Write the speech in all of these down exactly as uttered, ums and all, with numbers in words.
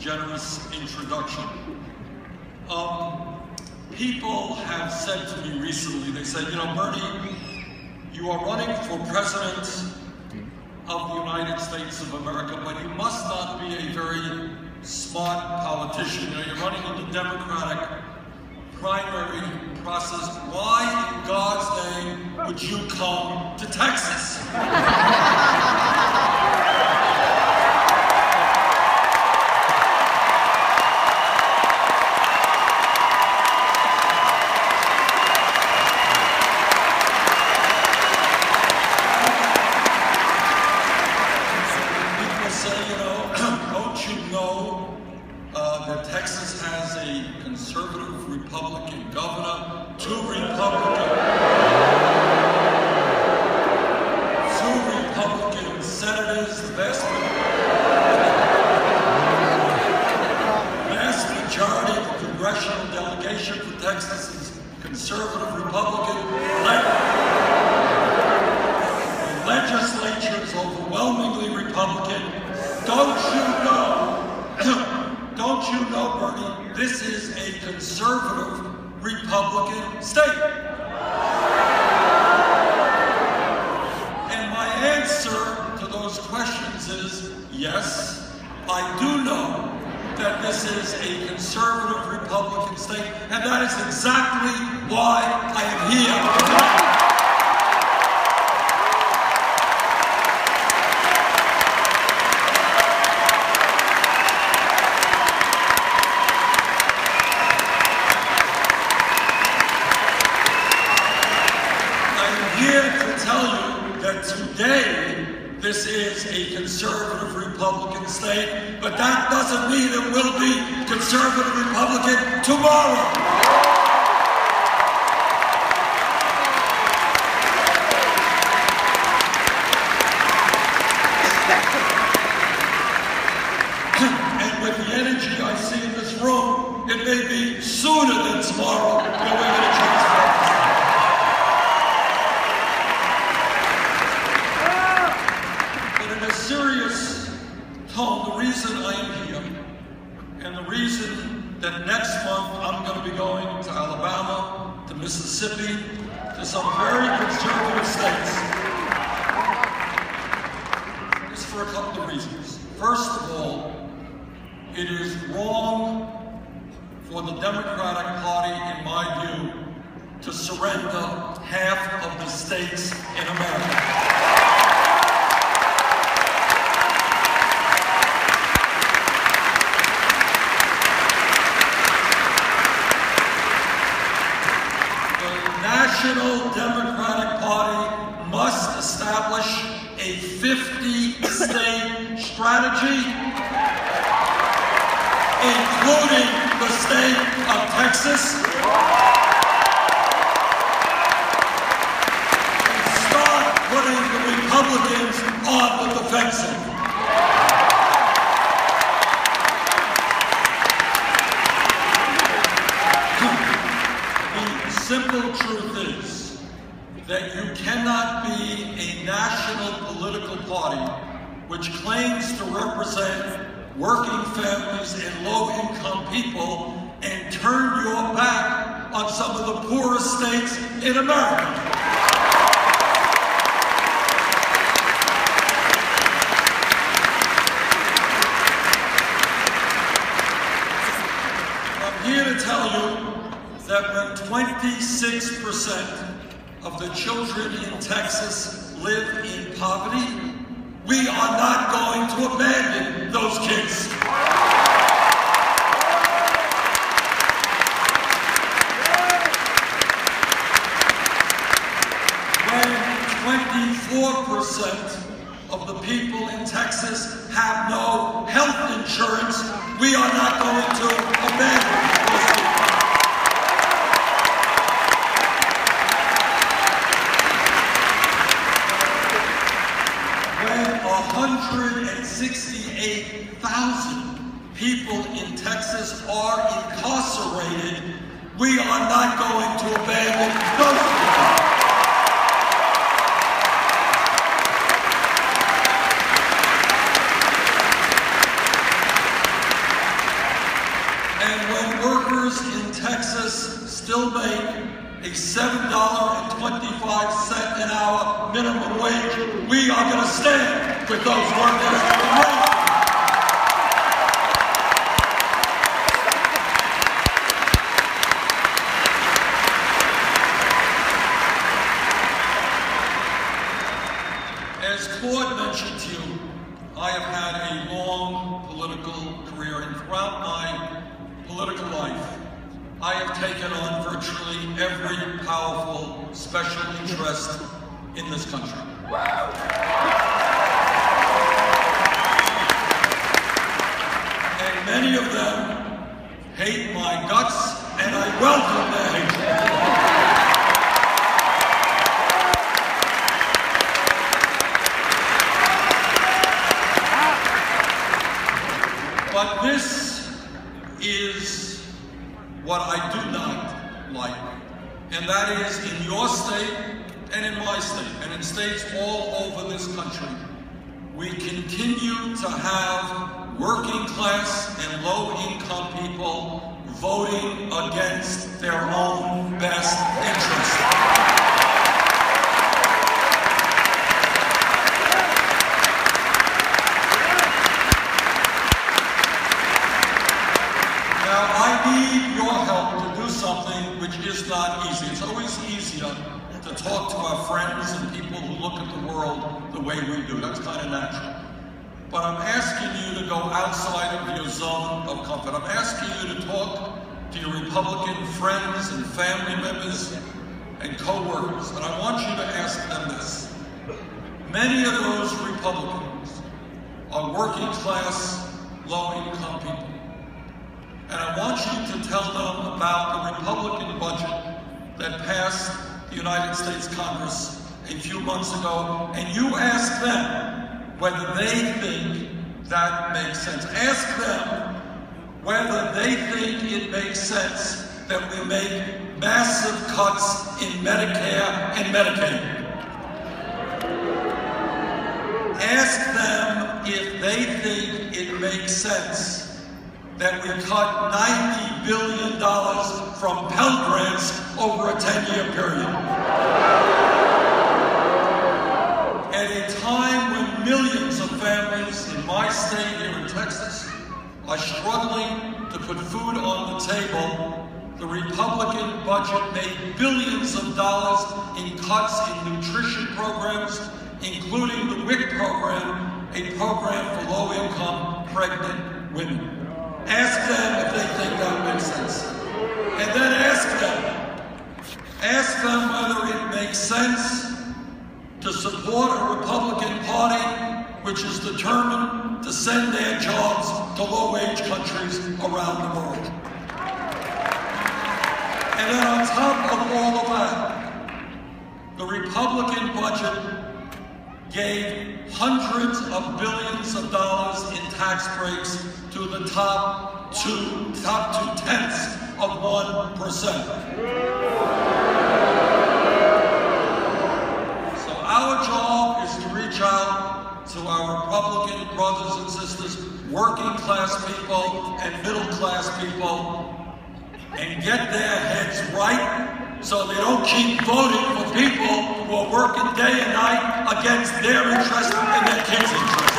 generous introduction. Um, people have said to me recently, they said, you know, Bernie, you are running for president of the United States of America, but you must not be a very smart politician. You know, you're running in the Democratic primary process. Why in God's name would you come to Texas? Texas has a conservative Republican governor, two Republican, two Republican senators, the vast, vast majority of the congressional delegation for Texas is conservative Republican. The legislature is overwhelmingly Republican. Don't you know? Don't you know, Bernie, this is a conservative Republican state? And my answer to those questions is, yes, I do know that this is a conservative Republican state, and that is exactly why I am here tonight. Today, this is a conservative Republican state, but that doesn't mean it will be conservative Republican tomorrow. And with the energy I see in this room, it may be sooner than tomorrow that we're going to transform. Serious tone, the reason I am here, and the reason that next month I'm going to be going to Alabama, to Mississippi, to some very conservative states, is for a couple of reasons. First of all, it is wrong for the Democratic Party, in my view, to surrender half of the states in America. The National Democratic Party must establish a fifty-state strategy, including the state of Texas, and start putting the Republicans on the defensive. The simple truth is that you cannot be a national political party which claims to represent working families and low-income people and turn your back on some of the poorest states in America. I'm here to tell you that when twenty-six percent of the children in Texas live in poverty, we are not going to abandon those kids. When twenty-four percent of the people in Texas have no health insurance, we are not going to abandon those people. one hundred sixty-eight thousand people in Texas are incarcerated, we are not going to abandon those people. minimum wage. We are going to stand with those workers. As Claude mentioned to you, I have had a long political career, and throughout my political life, I have taken on virtually every powerful special interest in this country. And many of them hate my guts, and I welcome their hatred. But this is what I do not like, and that is in your state and in my state and in states all over this country, we continue to have working class and low income people voting against their own best interests. Is not easy. It's always easier to talk to our friends and people who look at the world the way we do. That's kind of natural. But I'm asking you to go outside of your zone of comfort. I'm asking you to talk to your Republican friends and family members and co-workers. And I want you to ask them this. Many of those Republicans are working class, low-income people. And I want you to tell them about the Republican budget that passed the United States Congress a few months ago, and you ask them whether they think that makes sense. Ask them whether they think it makes sense that we make massive cuts in Medicare and Medicaid. Ask them if they think it makes sense that we cut ninety billion dollars from Pell Grants over a ten-year period. At a time when millions of families in my state here in Texas are struggling to put food on the table, the Republican budget made billions of dollars in cuts in nutrition programs, including the W I C program, a program for low-income pregnant women. Ask them if they think that makes sense. And then ask them, ask them whether it makes sense to support a Republican Party which is determined to send their jobs to low-wage countries around the world. And then on top of all of that, the Republican budget gave hundreds of billions of dollars in tax breaks to the top two, top two tenths of one percent. So our job is to reach out to our Republican brothers and sisters, working class people and middle class people, and get their heads right so they don't keep voting for people who are working day and night against their interests and their kids' interests.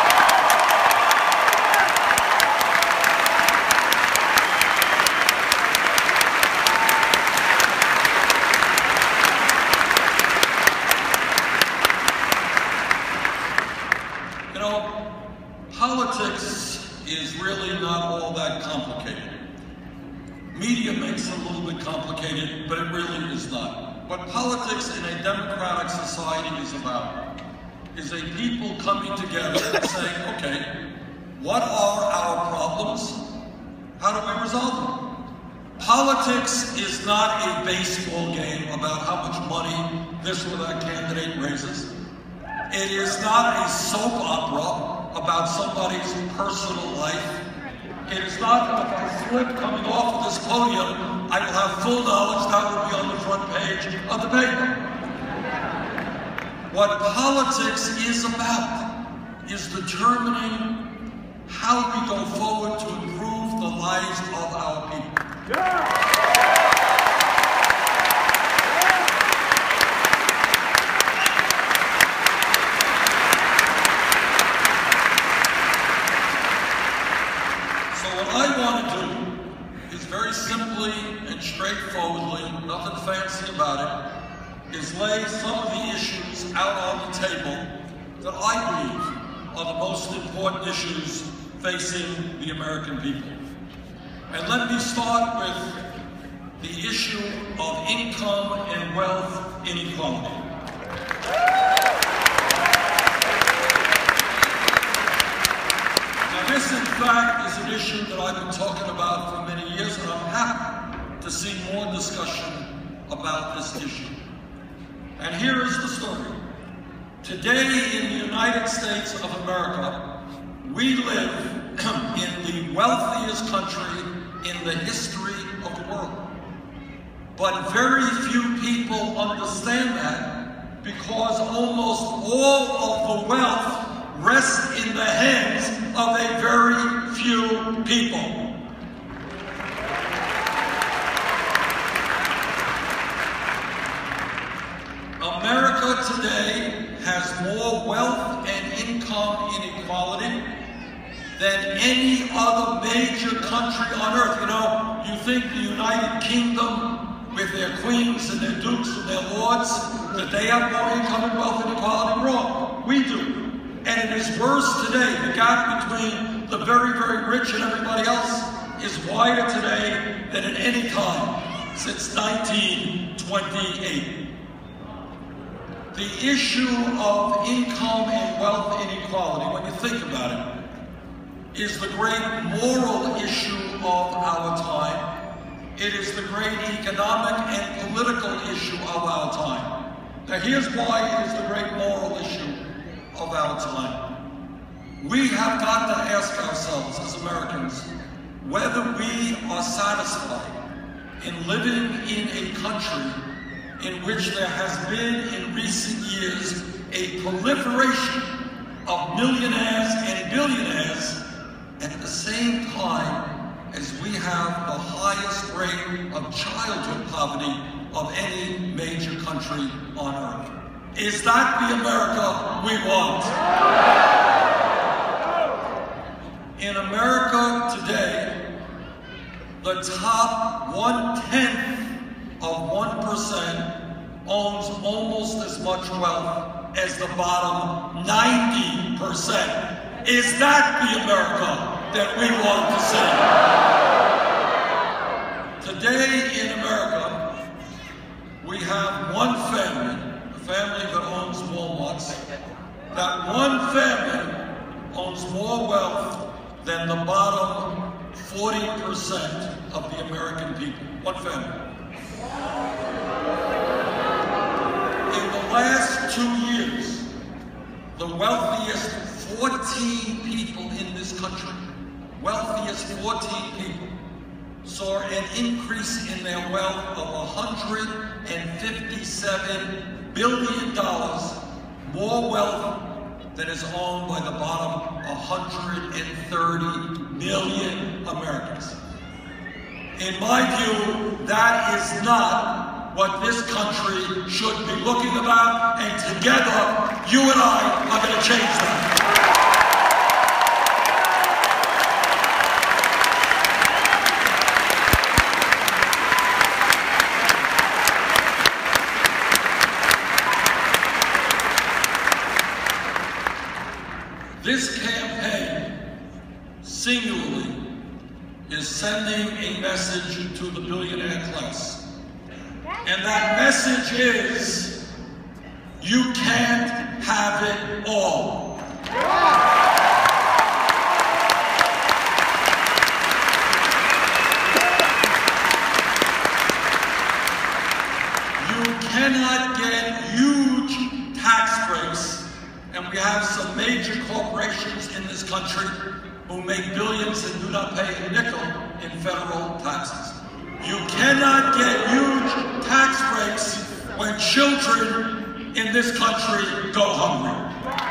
You know, politics is really not all that complicated. Media makes it a little bit complicated, but it really is not. What politics in a democratic society is about is a people coming together and saying, okay, what are our problems? How do we resolve them? Politics is not a baseball game about how much money this or that candidate raises. It is not a soap opera about somebody's personal life. It is not if I slip coming off of this podium, I will have full knowledge that will be on the front page of the paper. What politics is about is determining how we go forward to improve the lives of our people. Yeah. that I believe are the most important issues facing the American people. And let me start with the issue of income and wealth inequality. Now this, in fact, is an issue that I've been talking about for many years, and I'm happy to see more discussion about this issue. And here is the story. Today in the United States of America, we live in the wealthiest country in the history of the world. But very few people understand that, because almost all of the wealth rests in the hands of a very few people. America today has more wealth and income inequality than any other major country on earth. You know, you think the United Kingdom, with their queens and their dukes and their lords, that they have more income and wealth inequality? Wrong. We do. And it is worse today. The gap between the very, very rich and everybody else is wider today than at any time since nineteen twenty-eight. The issue of income and wealth inequality, when you think about it, is the great moral issue of our time. It is the great economic and political issue of our time. Now here's why it is the great moral issue of our time. We have got to ask ourselves as Americans whether we are satisfied in living in a country in which there has been in recent years a proliferation of millionaires and billionaires, and at the same time as we have the highest rate of childhood poverty of any major country on earth. Is that the America we want? In America today, the top one-tenth of one percent owns almost as much wealth as the bottom ninety percent. Is that the America that we want to see? Today in America, we have one family, a family that owns Walmarts. That one family owns more wealth than the bottom forty percent of the American people. One family. In the last two years, the wealthiest fourteen people in this country, wealthiest fourteen people, saw an increase in their wealth of one hundred fifty-seven billion dollars, more wealth than is owned by the bottom one hundred thirty million Americans. In my view, that is not what this country should be looking about, and together, you and I are going to change that. This campaign, singularly, is sending a message to the billionaire class. And that message is, you can't have it all. You cannot get huge tax breaks, and we have some major corporations in this country who make billions and do not pay a nickel in federal taxes. You cannot get huge tax breaks when children in this country go hungry.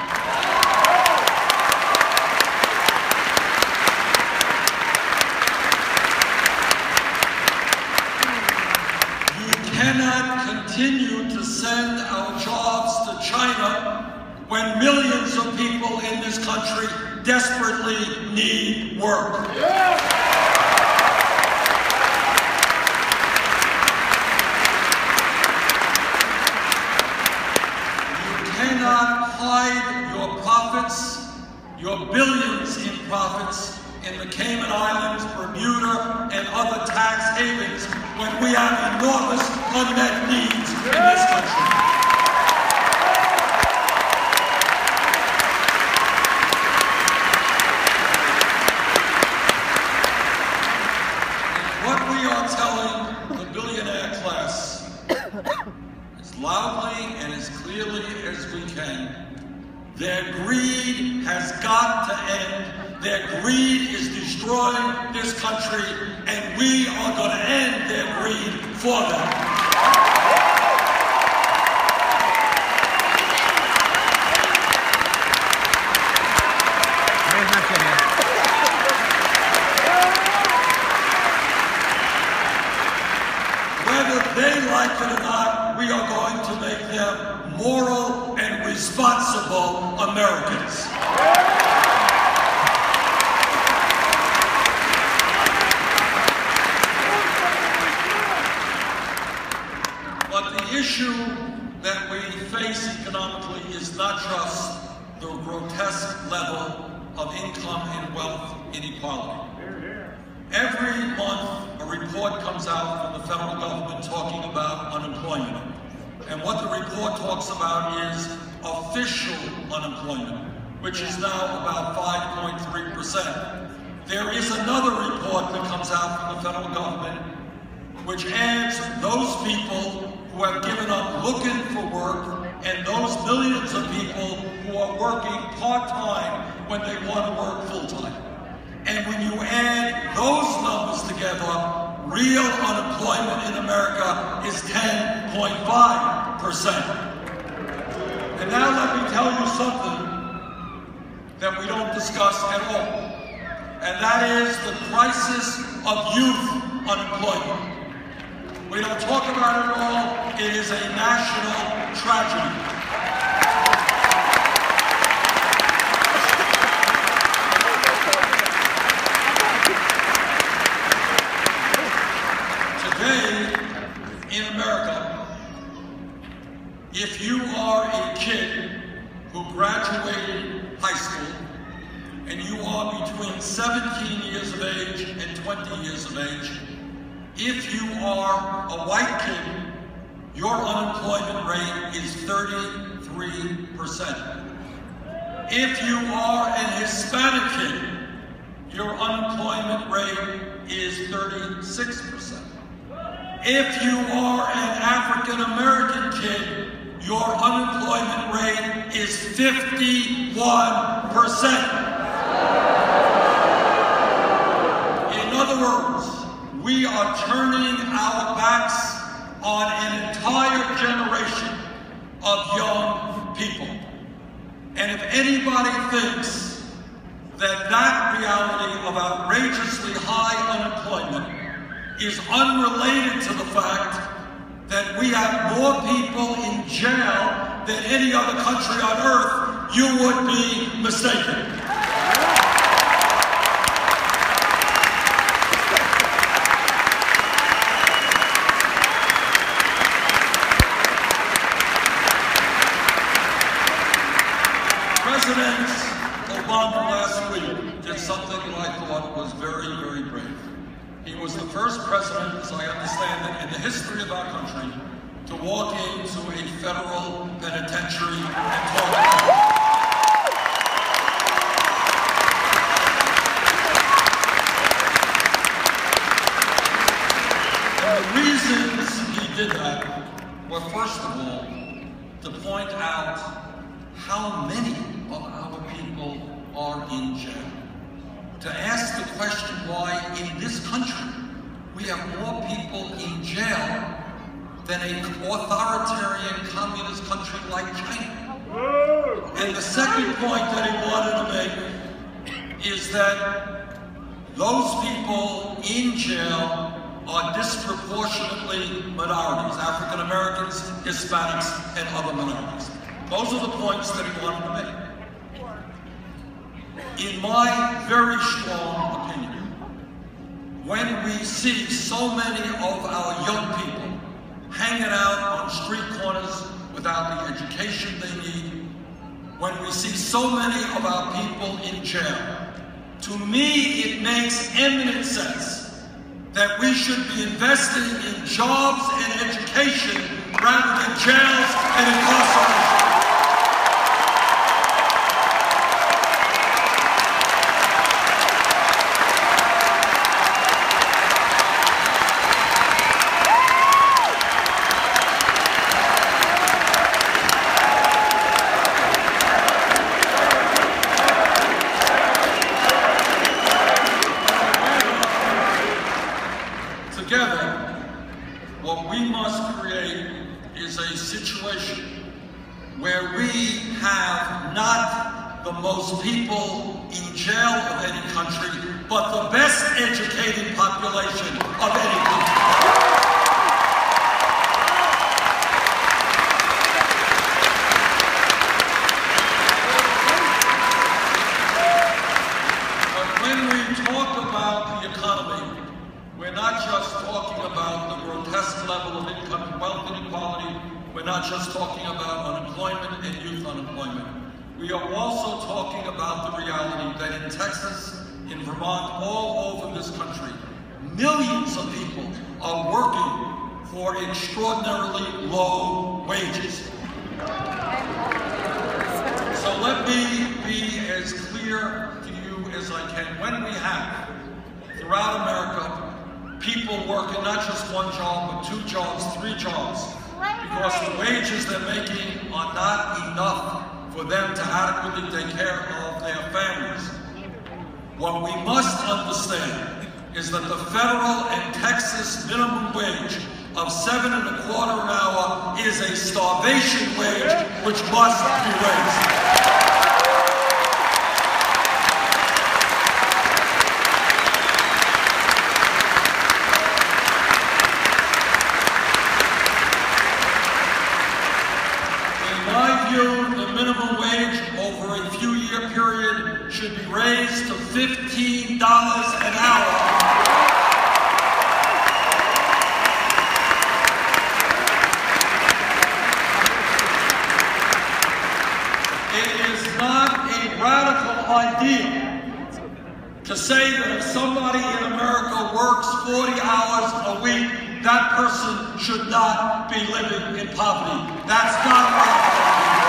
You cannot continue to send our jobs to China when millions of people in this country desperately need work. Yeah. cannot hide your profits, your billions in profits, in the Cayman Islands, Bermuda, and other tax havens when we have enormous unmet needs in this country. What we are telling the billionaire class as loudly and as clearly as we can, their greed has got to end. Their greed is destroying this country, and we are going to end their greed for them. Whether they like it or not, we are going to make them moral and responsible Americans. But the issue that we face economically is not just the grotesque level of income and wealth inequality. Every month, a report comes out from the federal government talking about unemployment. And what the report talks about is official unemployment, which is now about five point three percent. There is another report that comes out from the federal government which adds those people who have given up looking for work and those millions of people who are working part-time when they want to work full-time. And when you add those numbers together, real unemployment in America is ten point five percent. And now let me tell you something that we don't discuss at all, and that is the crisis of youth unemployment. We don't talk about it at all. It is a national tragedy. Today, in America, if you are a kid who graduated high school and you are between seventeen years of age and twenty years of age, if you are a white kid, your unemployment rate is thirty-three percent. If you are an Hispanic kid, your unemployment rate is thirty-six percent. If you are an African American kid, your unemployment rate is fifty-one percent. In other words, we are turning our backs on an entire generation of young people. And if anybody thinks that that reality of outrageously high unemployment is unrelated to the fact that we have more people in jail than any other country on earth, you would be mistaken. President Obama last week did something that I thought was very, very brave. He was the first president, as I understand it, in the history of our country to walk into a federal penitentiary and talk about it. And the reasons he did that were, first of all, to point out how many of our people are in jail. To ask the question why in this country we have more people in jail than an authoritarian communist country like China. And the second point that he wanted to make is that those people in jail are disproportionately minorities, African Americans, Hispanics, and other minorities. Those are the points that he wanted to make. In my very strong opinion, when we see so many of our young people hanging out on street corners without the education they need, when we see so many of our people in jail. To me, it makes eminent sense that we should be investing in jobs and education rather than jails and incarceration. Together, what we must create is a situation where we have not the most people in jail of any country, but the best educated population of any country. But when we talk about the economy, we're not just talking about the grotesque level of income and wealth inequality. We're not just talking about unemployment and youth unemployment. We are also talking about the reality that in Texas, in Vermont, all over this country, millions of people are working for extraordinarily low wages. So let me be as clear to you as I can. When we have, throughout America, people working not just one job, but two jobs, three jobs, because the wages they're making are not enough for them to adequately take care of their families. What we must understand is that the federal and Texas minimum wage of seven and a quarter an hour is a starvation wage which must be raised. The minimum wage over a few year period should be raised to fifteen dollars an hour. It is not a radical idea to say that if somebody in America works forty hours a week, that person should not be living in poverty. That's not a radical idea.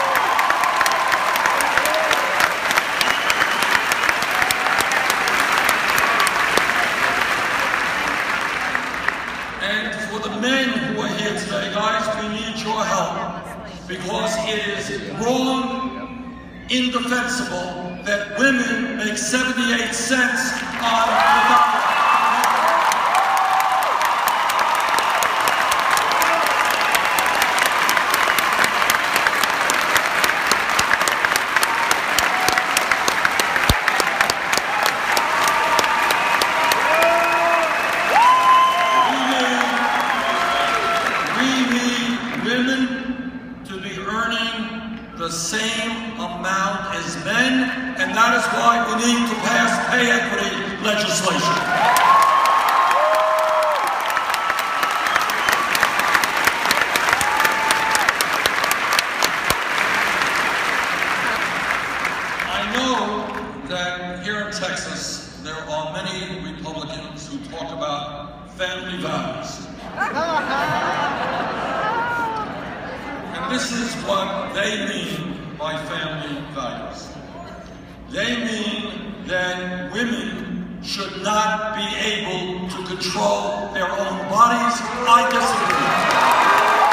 And for the men who are here today, guys, we need your help, because it is wrong, indefensible, that women make seventy-eight cents on the dollar. The same amount as men, and that is why we need to pass pay equity legislation. I know that here in Texas, there are many Republicans who talk about family values. And this is what they mean by family values. They mean that women should not be able to control their own bodies. I disagree.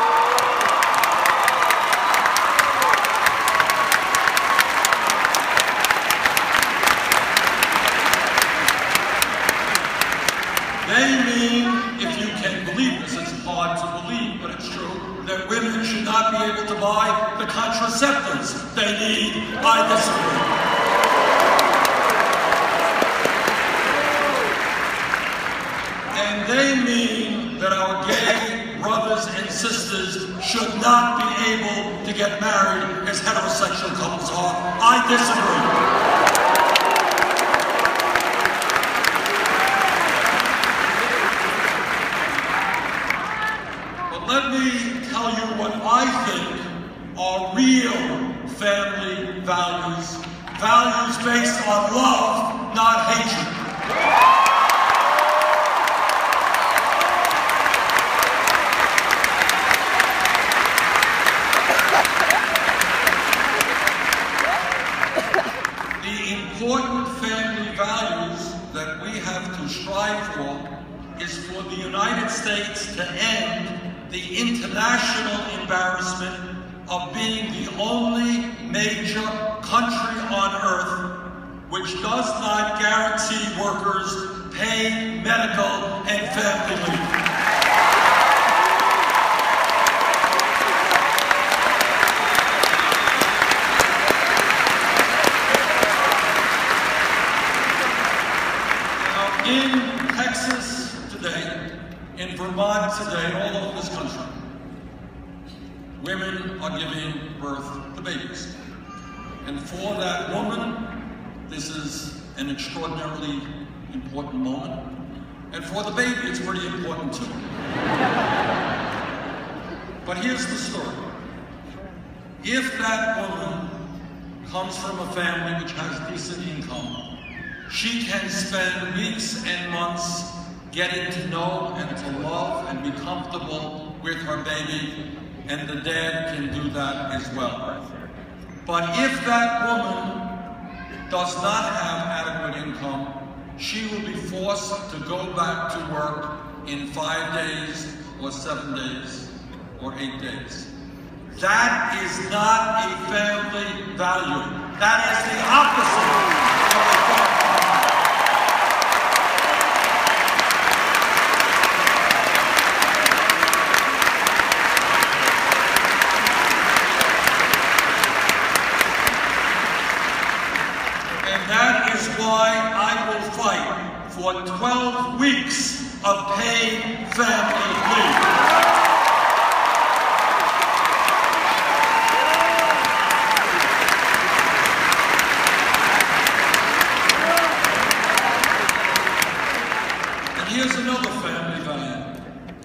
They mean, if you can believe this, it's hard to believe, but it's true, that women should not be able to buy the contraceptives they need. I disagree. And they mean that our gay brothers and sisters should not be able to get married as heterosexual couples are. I disagree. Let me tell you what I think are real family values, values based on love, not hatred. The important family values that we have to strive for is for the United States to end the international embarrassment of being the only major country on earth which does not guarantee workers paid medical and family leave. In Texas today, in Vermont today, all over this country, women are giving birth to babies. And for that woman, this is an extraordinarily important moment. And for the baby, it's pretty important too. But here's the story. If that woman comes from a family which has decent income, she can spend weeks and months getting to know and to love and be comfortable with her baby, and the dad can do that as well. But if that woman does not have adequate income, she will be forced to go back to work in five days or seven days or eight days. That is not a family value. That is the opposite of a family value. That is why I will fight for twelve weeks of paid family leave. And here's another family value.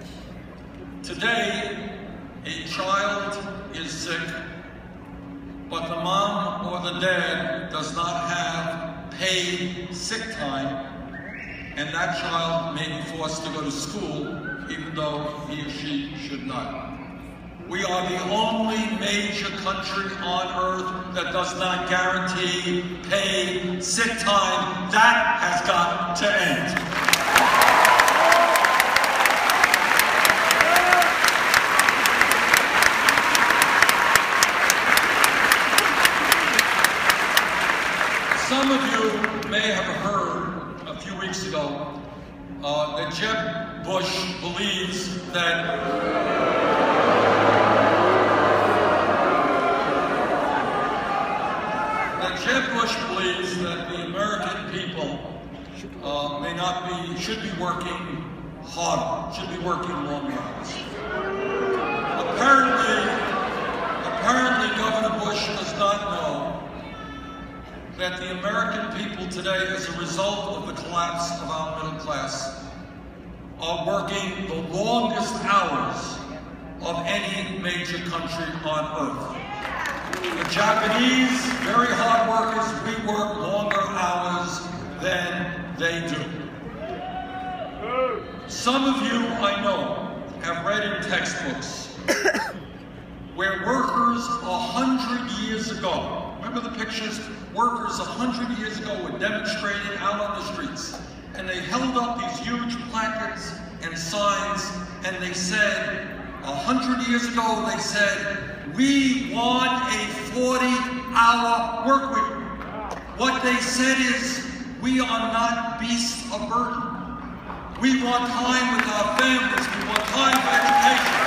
Today, a child is sick, but the mom or the dad does not have paid sick time, and that child may be forced to go to school even though he or she should not. We are the only major country on earth that does not guarantee paid sick time. That has got to end. Some of you may have heard a few weeks ago uh, that Jeb Bush believes that that Jeb Bush believes that the American people uh, may not be, should be working harder, should be working longer hours. Apparently, apparently Governor Bush does not know that the American people today, as a result of the collapse of our middle class, are working the longest hours of any major country on earth. The Japanese, very hard workers, we work longer hours than they do. Some of you, I know, have read in textbooks where workers a hundred years ago, remember the pictures? Workers a hundred years ago were demonstrating out on the streets, and they held up these huge placards and signs, and they said, a hundred years ago, they said, we want a forty hour work week. What they said is, we are not beasts of burden. We want time with our families. We want time for education.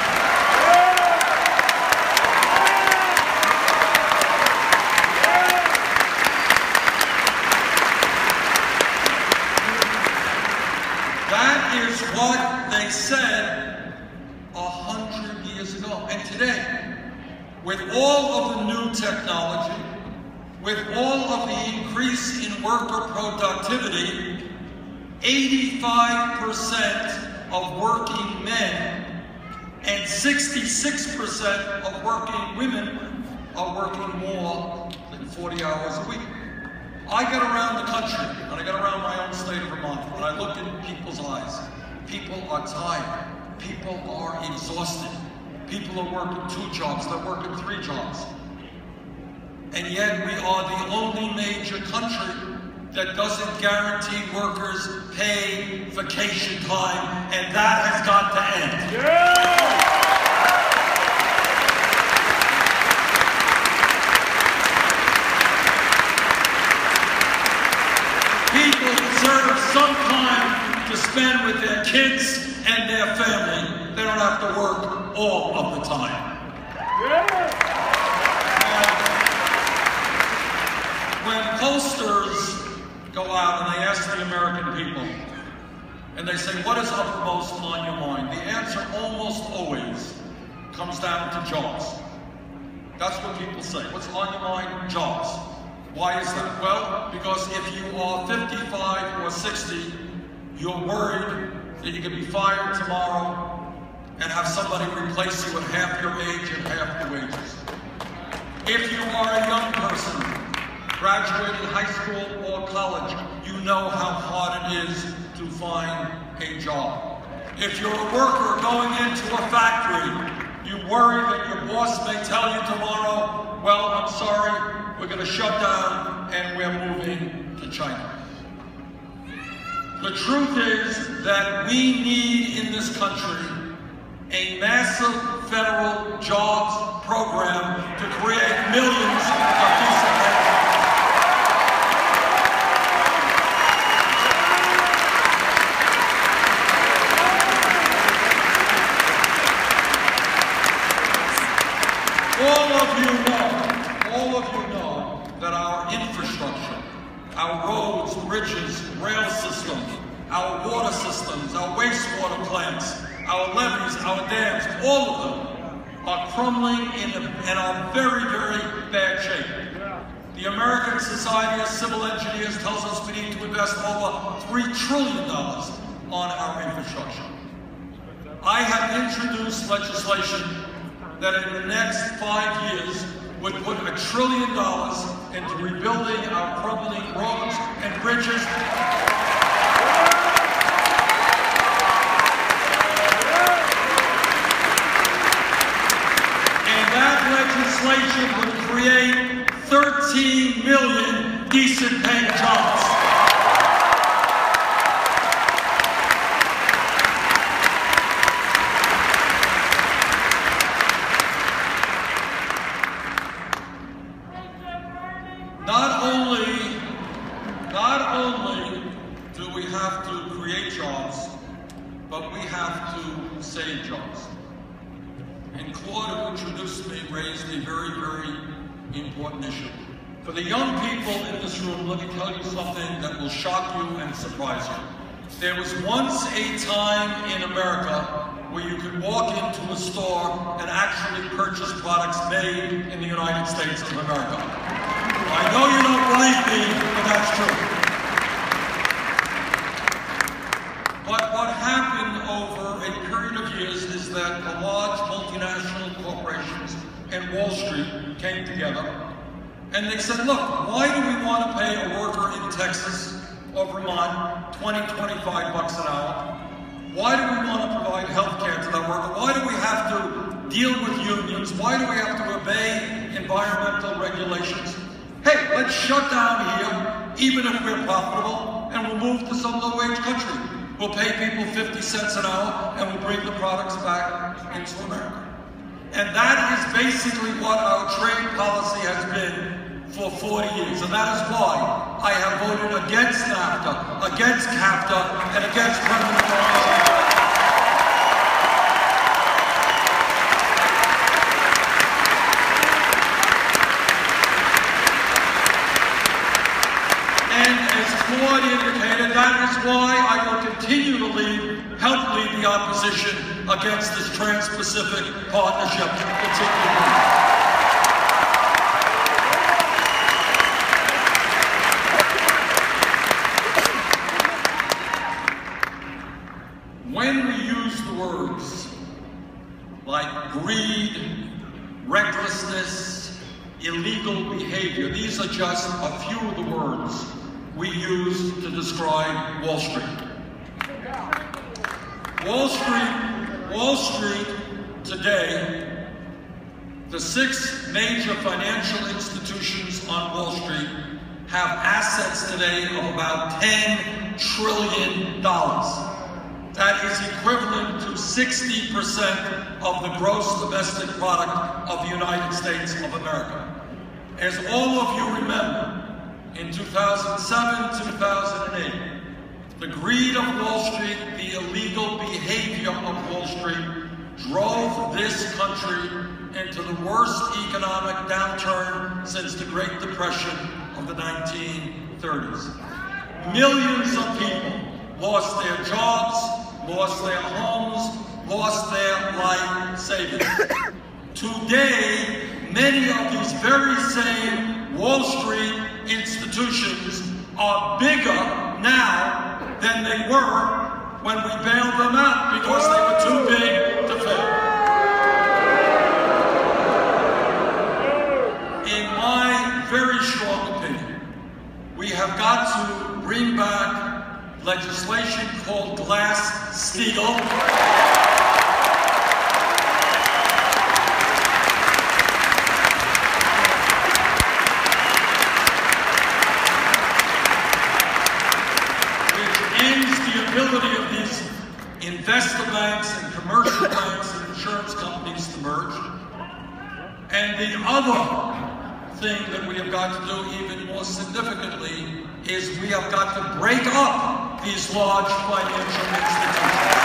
That is what they said a hundred years ago. And today, with all of the new technology, with all of the increase in worker productivity, eighty-five percent of working men and sixty-six percent of working women are working more than forty hours a week. I get around the country, and I get around my own state of Vermont, and I look in people's eyes. People are tired. People are exhausted. People are working two jobs. They're working three jobs. And yet we are the only major country that doesn't guarantee workers paid vacation time, and that has got to end. Yeah! People deserve some time to spend with their kids and their family. They don't have to work all of the time. Yeah! When pollsters go out and they ask the American people, and they say, what is uppermost on your mind? The answer almost always comes down to jobs. That's what people say. What's on your mind? Jobs. Why is that? Well, because if you are fifty-five or sixty, you're worried that you could be fired tomorrow and have somebody replace you at half your age and half your wages. If you are a young person, graduating high school or college, you know how hard it is to find a job. If you're a worker going into a factory, you worry that your boss may tell you tomorrow, well, I'm sorry, we're going to shut down and we're moving to China. The truth is that we need in this country a massive federal jobs program to create millions of decent jobs. All of you know, all of you know that our infrastructure, our roads, bridges, rail systems, our water systems, our wastewater plants, our levees, our dams, all of them are crumbling in a, and are very, very bad shape. The American Society of Civil Engineers tells us we need to invest over three trillion dollars on our infrastructure. I have introduced legislation that in the next five years would put a trillion dollars into rebuilding our crumbling roads and bridges. And that legislation would create thirteen million decent paying jobs. Not only, not only do we have to create jobs, but we have to save jobs. And Claude, who introduced me, raised a very, very important issue. For the young people in this room, let me tell you something that will shock you and surprise you. There was once a time in America where you could walk into a store and actually purchase products made in the United States of America. I know you don't believe me, but that's true. But what happened over a period of years is that the large multinational corporations and Wall Street came together and they said, look, why do we want to pay a worker in Texas or Vermont twenty, twenty-five bucks an hour? Why do we want to provide health care to that worker? Why do we have to deal with unions? Why do we have to obey environmental regulations? Hey, let's shut down here, even if we're profitable, and we'll move to some low-wage country. We'll pay people fifty cents an hour, and we'll bring the products back into America. And that is basically what our trade policy has been for forty years. And that is why I have voted against NAFTA, against CAFTA, and against permanent relations. Claude indicated, that is why I will continue to lead, help lead the opposition against this Trans-Pacific Partnership, particularly. When we use the words like greed, recklessness, illegal behavior, behavior. These are just a few of the words we use to describe Wall Street. Wall Street, Wall Street today, the six major financial institutions on Wall Street have assets today of about ten trillion dollars. That is equivalent to sixty percent of the gross domestic product of the United States of America. As all of you remember, in two thousand seven, two thousand eight, the greed of Wall Street, the illegal behavior of Wall Street, drove this country into the worst economic downturn since the Great Depression of the nineteen thirties. Millions of people lost their jobs, lost their homes, lost their life savings. Today, many of these very same Wall Street institutions are bigger now than they were when we bailed them out because they were too big to fail. In my very strong opinion, we have got to bring back legislation called Glass-Steagall. Ability of these investor banks and commercial banks and insurance companies to merge. And the other thing that we have got to do even more significantly is we have got to break up these large financial institutions.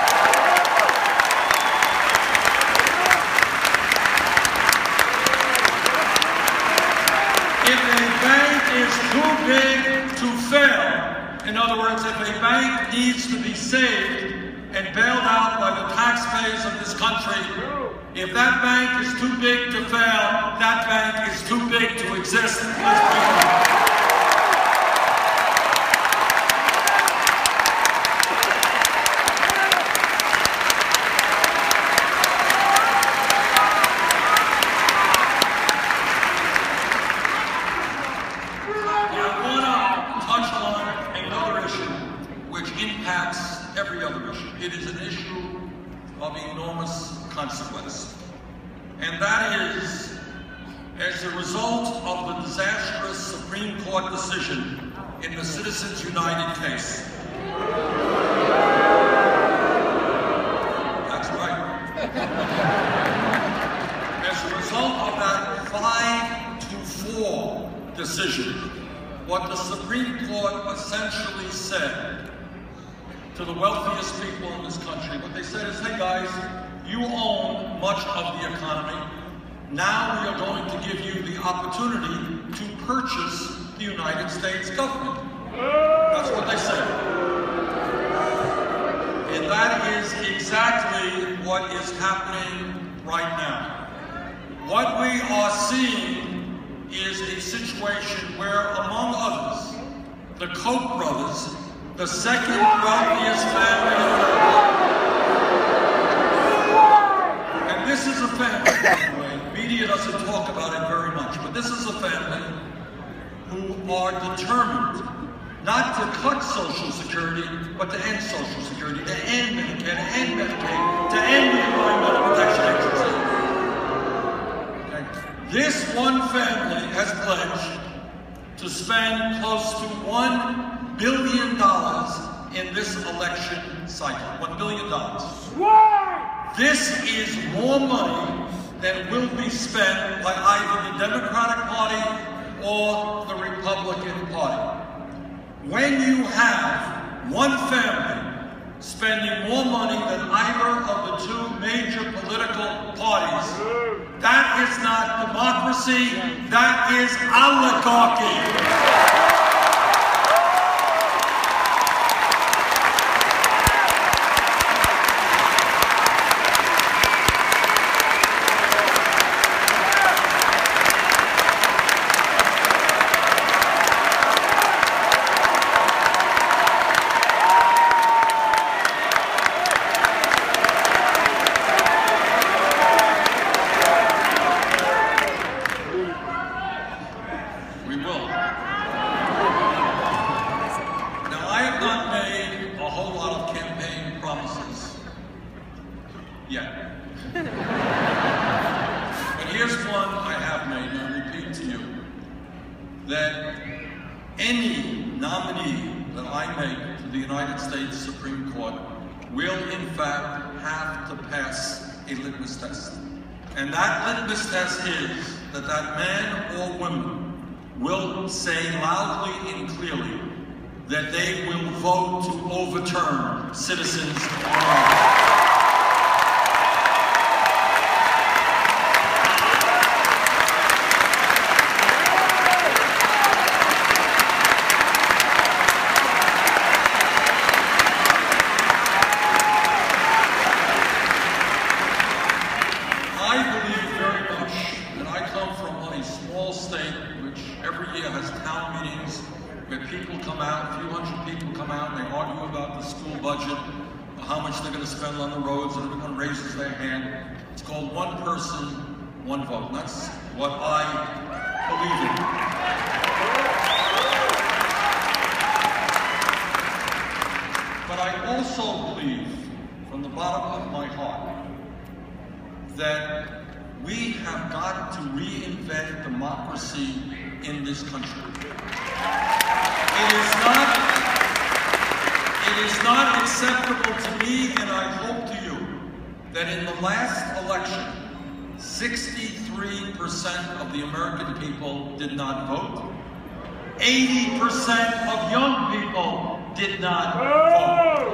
If a bank is too big to fail, in other words, if a bank needs to be saved and bailed out by the taxpayers of this country, if that bank is too big to fail, that bank is too big to exist. Every other issue. It is an issue of enormous consequence. And that is, as a result of the disastrous Supreme Court decision in the Citizens United case. That's right. As a result of that five to four decision, what the Supreme Court essentially said to the wealthiest people in this country, what they said is, hey guys, you own much of the economy. Now we are going to give you the opportunity to purchase the United States government. That's what they said. And that is exactly what is happening right now. What we are seeing is a situation where, among others, the Koch brothers, the second wealthiest family in the world. And this is a family, by the way. Media doesn't talk about it very much, but this is a family who are determined not to cut Social Security, but to end Social Security, to end Medicare, to end Medicaid, to end the Environmental Protection Agency. Okay. This one family has pledged to spend close to one billion dollars in this election cycle. One billion dollars. Why? This is more money than will be spent by either the Democratic Party or the Republican Party. When you have one family spending more money than either of the two major political parties, that is not democracy, that is oligarchy. We will. Now, I have not made a whole lot of campaign promises yet. But here's one I have made, and I repeat to you, that any nominee that I make to the United States Supreme Court will, in fact, have to pass a litmus test. And that litmus test is that that man or woman will say loudly and clearly that they will vote to overturn citizens' rights. How much they're going to spend on the roads, and everyone raises their hand. It's called one person, one vote. That's what I believe in. But I also believe, from the bottom of my heart, that we have got to reinvent democracy in this country. It is not It is not acceptable to me, and I hope to you, that in the last election, sixty-three percent of the American people did not vote. eighty percent of young people did not vote.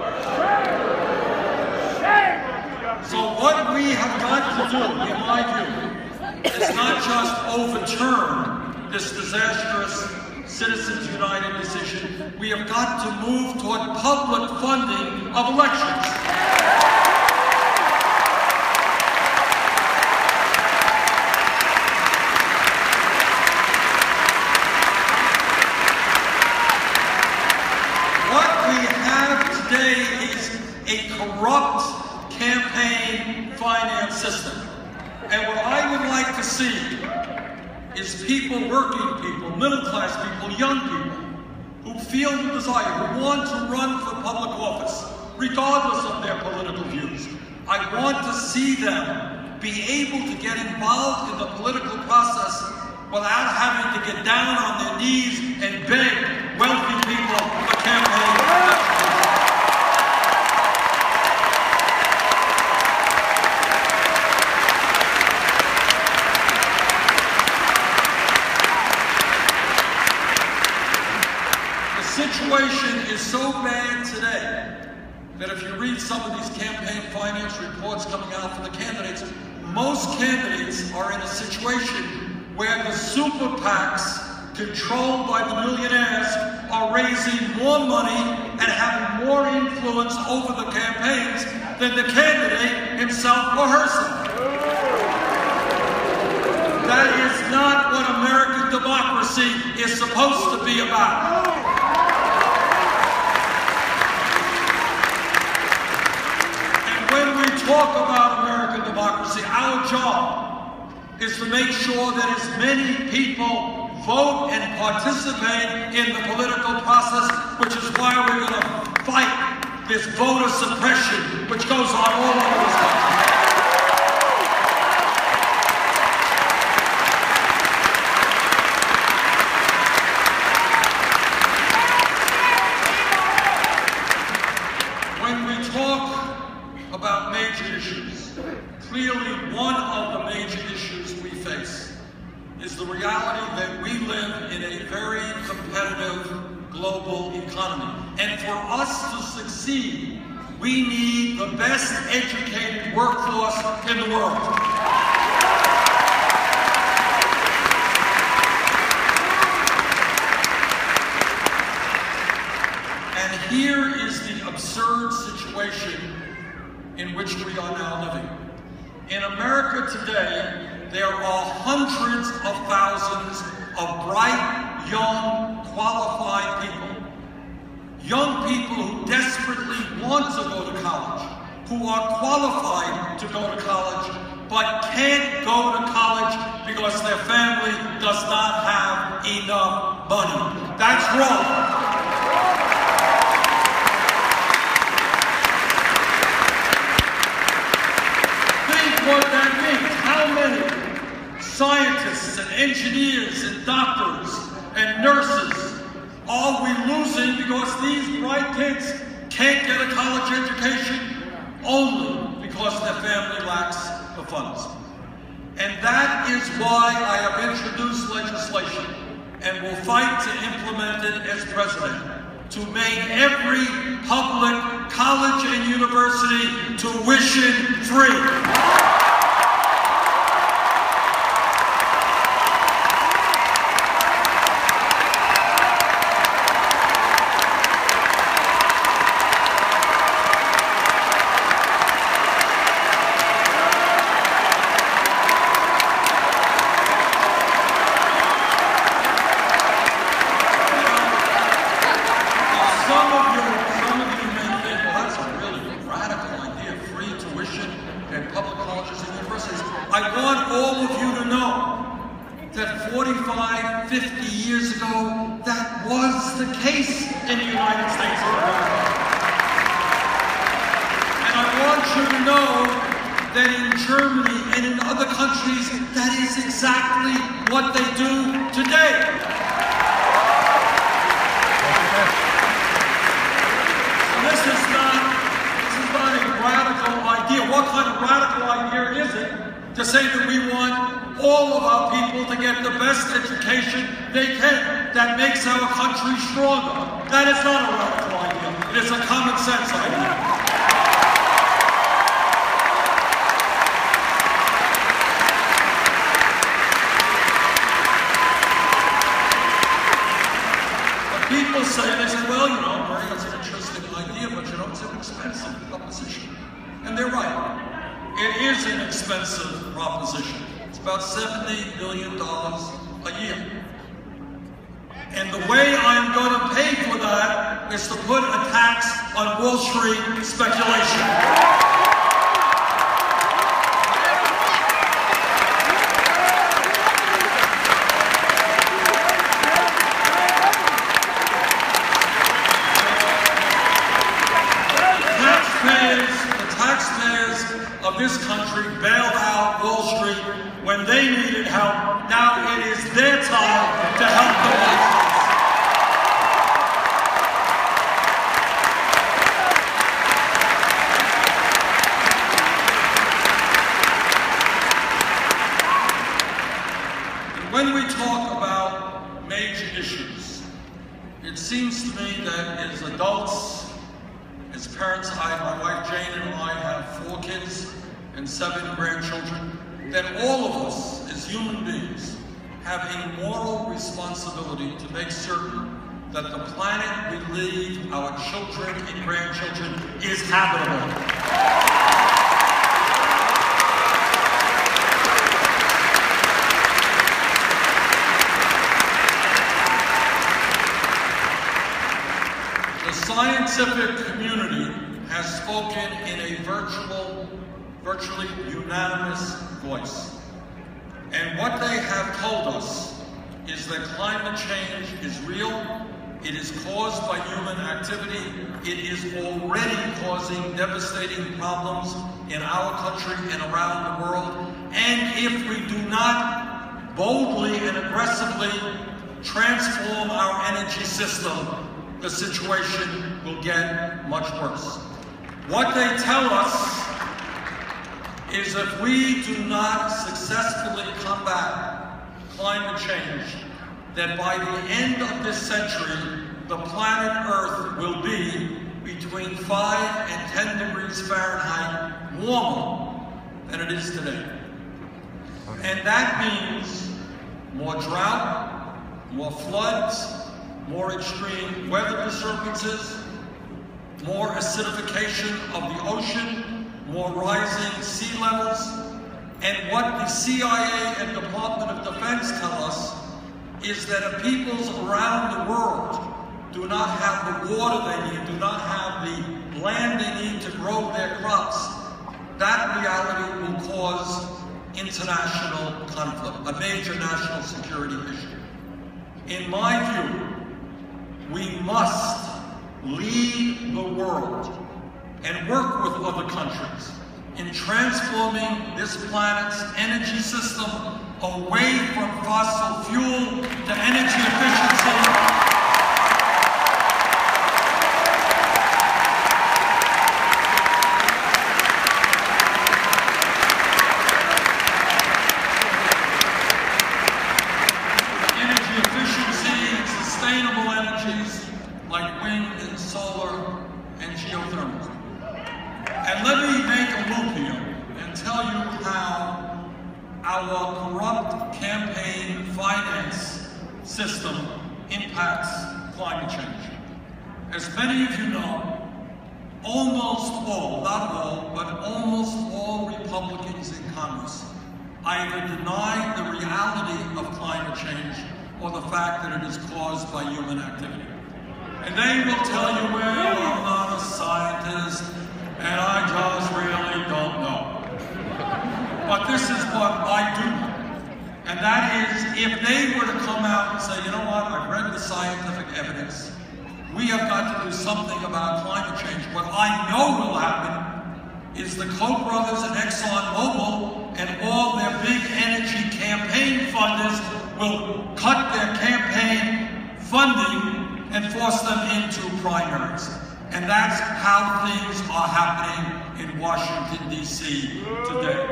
So what we have got to do, in my view, is not just overturn this disastrous Citizens United decision. We have got to move toward public funding of elections. What we have today is a corrupt campaign finance system. And what I would like to see is people, working people, middle-class people, young people, who feel the desire, who want to run for public office, regardless of their political views. I want to see them be able to get involved in the political process without having to get down on their knees and beg wealthy people for campaign contributions. The situation is so bad today that if you read some of these campaign finance reports coming out for the candidates, most candidates are in a situation where the super PACs, controlled by the millionaires, are raising more money and having more influence over the campaigns than the candidate himself or herself. That is not what American democracy is supposed to be about. When we talk about American democracy, our job is to make sure that as many people vote and participate in the political process, which is why we're going to fight this voter suppression, which goes on all over this country. About major issues. Clearly, one of the major issues we face is the reality that we live in a very competitive global economy. And for us to succeed, we need the best educated workforce in the world. And here is the absurd situation in which we are now living. In America today, there are hundreds of thousands of bright, young, qualified people. Young people who desperately want to go to college, who are qualified to go to college, but can't go to college because their family does not have enough money. That's wrong. What that means. How many scientists and engineers and doctors and nurses are we losing because these bright kids can't get a college education only because their family lacks the funds? And that is why I have introduced legislation and will fight to implement it as president, to make every public college and university tuition free. I want all of you to know that forty-five, fifty years ago, that was the case in the United States of America. And I want you to know that in Germany and in other countries, that is exactly what they do today. So this is not, this is not a radical idea. What kind of radical idea is it to say that we want all of our people to get the best education they can that makes our country stronger? That is not a radical idea. It is a common sense idea. But people say, they say, well, you know, Bernie, that's an interesting idea, but you know, it's an expensive proposition. And they're right. It is an expensive proposition. It's about seventy billion dollars a year. And the way I'm going to pay for that is to put a tax on Wall Street speculation. Of this country bailed out Wall Street when they needed help. Now it is their time to help the White House. When we talk about major issues, it seems to me that as adults, as parents, I, my wife Jane and I have four kids and seven grandchildren, that all of us as human beings have a moral responsibility to make certain that the planet we leave our children and grandchildren is habitable. The scientific community has spoken in a virtual, virtually unanimous voice. And what they have told us is that climate change is real, it is caused by human activity, it is already causing devastating problems in our country and around the world, and if we do not boldly and aggressively transform our energy system, the situation will get much worse. What they tell us is if we do not successfully combat climate change, that by the end of this century, the planet Earth will be between five and ten degrees Fahrenheit warmer than it is today. And that means more drought, more floods, more extreme weather disturbances, more acidification of the ocean, more rising sea levels. And what the C I A and Department of Defense tell us is that if peoples around the world do not have the water they need, do not have the land they need to grow their crops, that reality will cause international conflict, a major national security issue. in my view, we must lead the world and work with other countries in transforming this planet's energy system away from fossil fuel to energy efficiency. Sustainable energies like wind and solar and geothermal. And let me make a loop here and tell you how our corrupt campaign finance system impacts climate change. As many of you know, almost all, not all, but almost all Republicans in Congress either deny the reality of climate change or the fact that it is caused by human activity. And they will tell you, well, I'm not a scientist, and I just really don't know. But this is what I do know. And that is, if they were to come out and say, you know what, I've read the scientific evidence, we have got to do something about climate change. What I know will happen is the Koch brothers and ExxonMobil and all their big energy campaign funders will cut their campaign funding and force them into primaries. And that's how things are happening in Washington, D C today.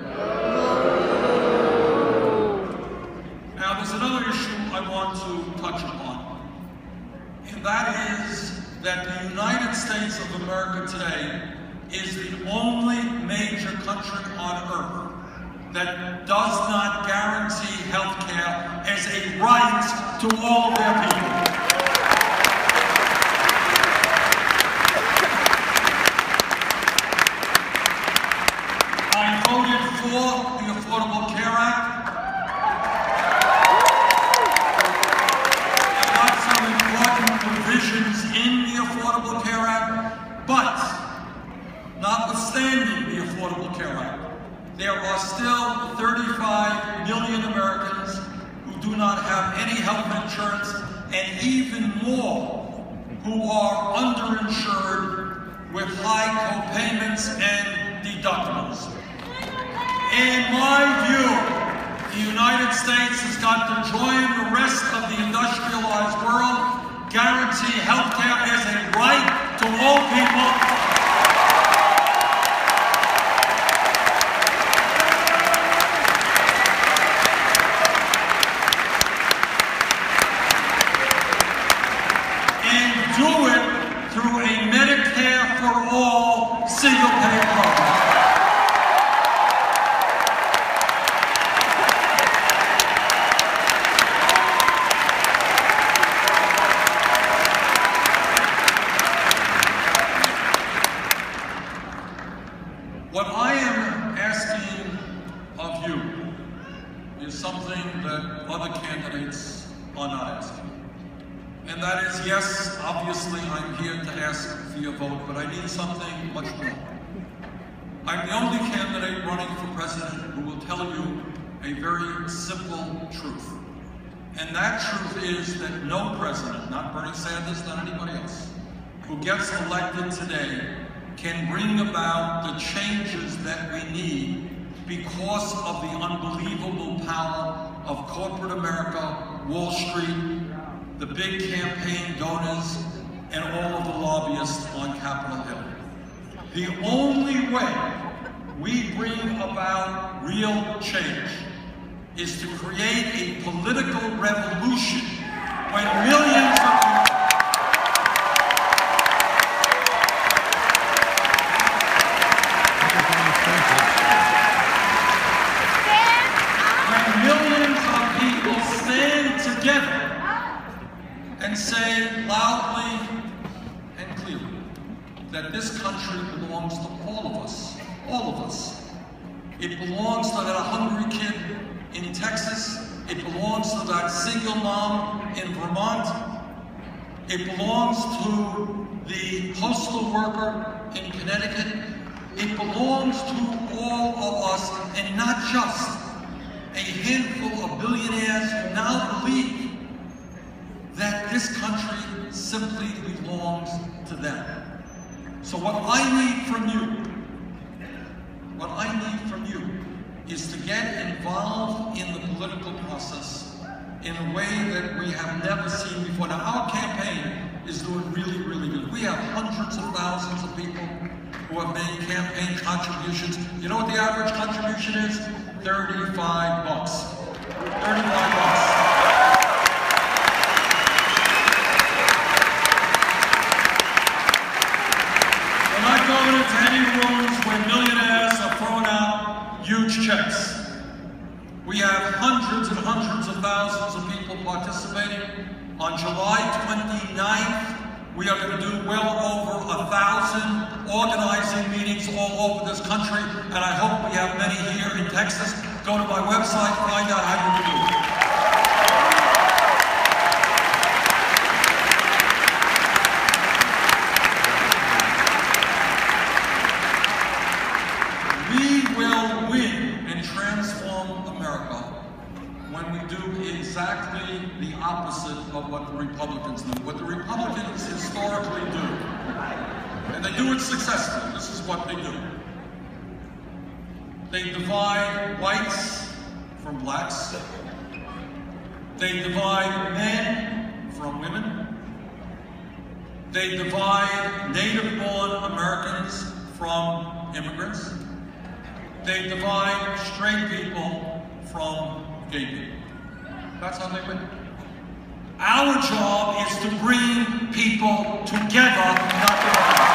Now, there's another issue I want to touch upon, and that is that the United States of America today is the only major country on earth that does not guarantee health care as a right to all their people. I voted for the Affordable Care Act. There are some important provisions in the Affordable Care Act, but notwithstanding the Affordable Care Act, there are still thirty-five million Americans who do not have any health insurance, and even more who are underinsured with high co-payments and deductibles. In my view, the United States has got to join the rest of the industrialized world, guarantee health care as a right to all people. Do it through a Medicare for all single-payer program. What I am asking of you is something that other candidates are not asking. And that is, yes, obviously I'm here to ask for your vote, but I need something much more. I'm the only candidate running for president who will tell you a very simple truth. And that truth is that no president, not Bernie Sanders, not anybody else, who gets elected today can bring about the changes that we need because of the unbelievable power of corporate America, Wall Street, the big campaign donors, and all of the lobbyists on Capitol Hill. The only way we bring about real change is to create a political revolution when millions of people when millions of people stand together and say loudly and clearly that this country belongs to all of us, all of us. It belongs to that hungry kid in Texas. It belongs to that single mom in Vermont. It belongs to the postal worker in Connecticut. It belongs to all of us, and not just a handful of billionaires who now believe this country simply belongs to them. So what I need from you, what I need from you is to get involved in the political process in a way that we have never seen before. Now, our campaign is doing really, really good. We have hundreds of thousands of people who have made campaign contributions. You know what the average contribution is? thirty-five bucks. thirty-five bucks. When I go into any rooms where millionaires are throwing out huge checks, we have hundreds and hundreds of thousands of people participating. On July twenty-ninth, we are going to do well over a thousand organizing meetings all over this country, and I hope we have many here in Texas. Go to my website, find out how you can do it. We will win and transform America when we do exactly the opposite of what the Republicans do. What the Republicans historically do, and they do it successfully, this is what they do. They divide whites from blacks. They divide men from women. They divide native-born Americans from immigrants. They divide straight people from gay people. That's how they win. Our job is to bring people together, not divided.